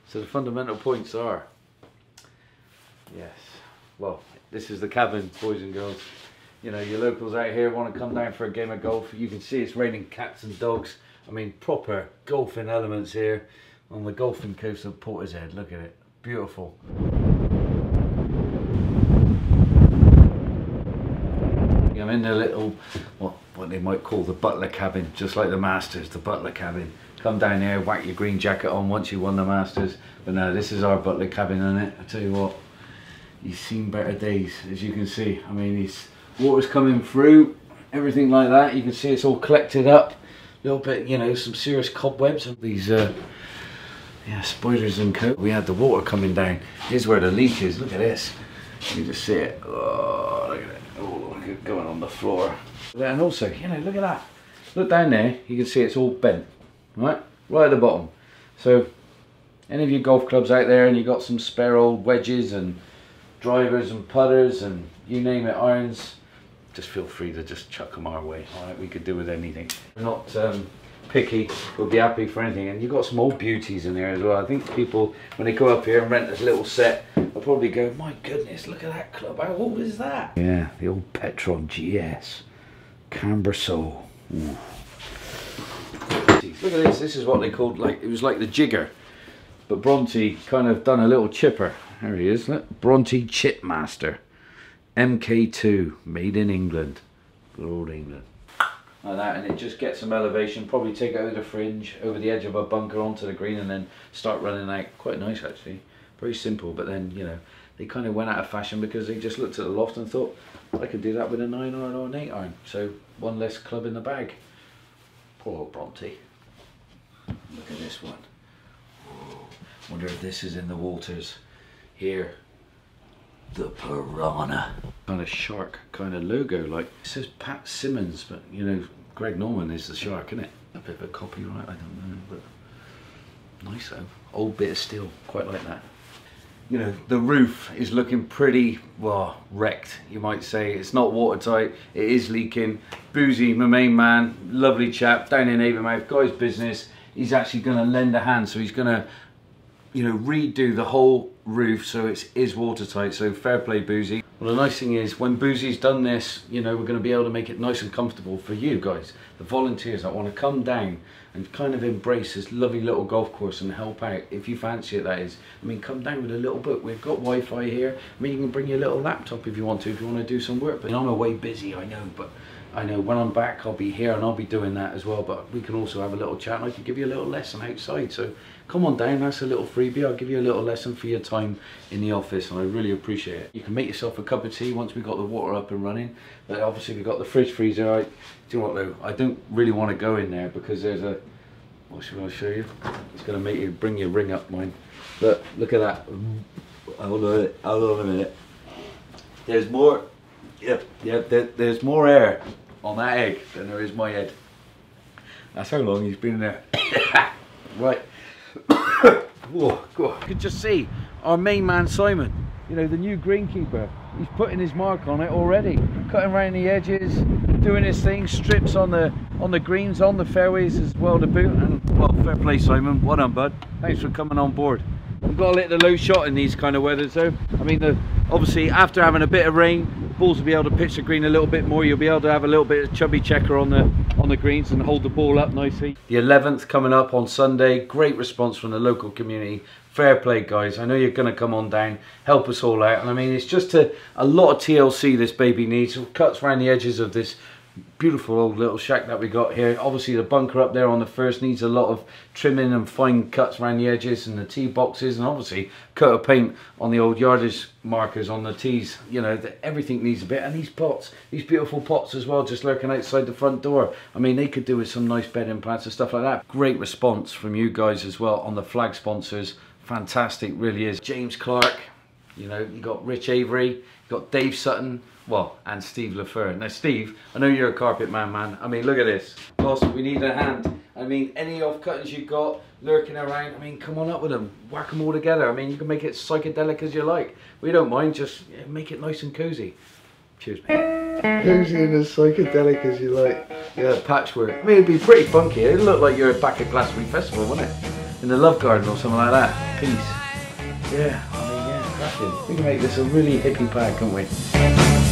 So the fundamental points are, yes, well, this is the cabin, boys and girls. You know, your locals out here want to come down for a game of golf. You can see it's raining cats and dogs. I mean, proper golfing elements here on the golfing coast of Portishead. Look at it, beautiful. I'm in the little, what they might call the butler cabin, just like the Masters, the butler cabin. Come down here, whack your green jacket on once you won the Masters. But no, this is our butler cabin, isn't it? I tell you what, he's seen better days, as you can see. I mean, water's coming through, everything like that. You can see it's all collected up. A little bit, you know, some serious cobwebs. These, yeah, spiders and co. We had the water coming down. Here's where the leak is. Look at this. You just see it. Oh, look at it. Oh, look at it going on the floor. And also, you know, look at that. Look down there. You can see it's all bent. Right at the bottom. So any of you golf clubs out there and you got some spare old wedges and drivers and putters and you name it, irons, just feel free to just chuck them our way. All right, we could do with anything. We're not picky, we'll be happy for anything. And you've got some old beauties in there as well. I think people, when they go up here and rent this little set, they'll probably go, my goodness, look at that club, how old is that? Yeah, the old Petron GS Camber Soul. Ooh. Look at this is what they called, like, it was like the jigger, but Bronte kind of done a little chipper. There he is, look, Bronte Chipmaster MK2, made in England, good old England. Like that, and it just gets some elevation, probably take it over the fringe, over the edge of a bunker onto the green and then start running out. Quite nice actually, very simple, but then, you know, they kind of went out of fashion because they just looked at the loft and thought, I could do that with a 9 iron or an 8 iron, so one less club in the bag. Poor old Bronte. Look at this one. Wonder if this is in the waters. Here, the piranha. Kind of shark kind of logo, like it says Pat Simmons, but you know, Greg Norman is the shark, isn't it? A bit of a copyright, I don't know, but nice though. Old bit of steel, quite like that. You know, the roof is looking pretty, well, wrecked, you might say. It's not watertight, it is leaking. Boozy, my main man, lovely chap, down in Avonmouth, got his business. He's actually going to lend a hand, so he's going to, you know, redo the whole roof so it is watertight. So fair play, Boozy. Well, the nice thing is, when Boozy's done this, you know, we're going to be able to make it nice and comfortable for you guys, the volunteers that want to come down and kind of embrace this lovely little golf course and help out, if you fancy it, that is. I mean, come down with a little book. We've got Wi-Fi here. I mean, you can bring your little laptop if you want to do some work. But I'm away busy, I know, but I know when I'm back I'll be here and I'll be doing that as well. But we can also have a little chat and I can give you a little lesson outside. So come on down, that's a little freebie. I'll give you a little lesson for your time in the office and I really appreciate it. You can make yourself a cup of tea once we've got the water up and running. But obviously we've got the fridge freezer. Do you know what though? I don't really want to go in there because there's a, what should I show you? It's going to make you bring your ring up, mine. Look at that. Hold on a minute. There's more, there's more air on that egg than there is my head. That's how long he's been in there. Right. Whoa, you can just see our main man Simon, you know, the new greenkeeper. He's putting his mark on it already, cutting around the edges, doing his thing, strips on the greens, on the fairways as well to boot. And well, fair play, Simon. Well done, bud. Thanks for coming on board. We've got to let the low shot in these kind of weathers though. I mean, obviously after having a bit of rain, balls will be able to pitch the green a little bit more. You'll be able to have a little bit of chubby checker on the greens and hold the ball up nicely. The 11th coming up on Sunday. Great response from the local community. Fair play, guys. I know you're going to come on down, help us all out. And I mean, it's just a lot of TLC this baby needs. Cuts around the edges of this beautiful old little shack that we got here. Obviously the bunker up there on the first needs a lot of trimming and fine cuts around the edges and the tee boxes, and obviously coat of paint on the old yardage markers on the tees. You know, everything needs a bit. And these pots, these beautiful pots as well, just lurking outside the front door. I mean, they could do with some nice bedding plants and stuff like that. Great response from you guys as well on the flag sponsors. Fantastic, really is. James Clark, you know, you got Rich Avery, you got Dave Sutton, well, and Steve LaFleur. Now Steve, I know you're a carpet man. I mean, look at this. Boss, we need a hand. I mean, any off cuttings you've got lurking around, I mean, come on up with them. Whack them all together. I mean, you can make it psychedelic as you like. We don't mind, just make it nice and cozy. Cheers, mate. Cozy and as psychedelic as you like. Yeah, patchwork. I mean, it'd be pretty funky. It'd look like you're back at Glastonbury Festival, wouldn't it? in the love garden or something like that. Peace. Yeah, I mean, yeah, cracking. We can make this a really hippie pack, can't we?